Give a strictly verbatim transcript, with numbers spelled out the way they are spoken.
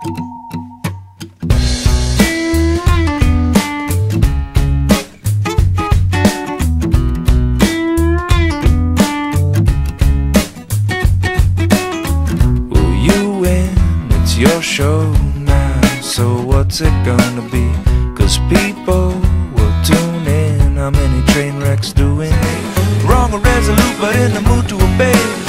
Your show now, so what's it gonna be? Cause people will tune in. How many train wrecks doing? Wrong or resolute, but in the mood to obey.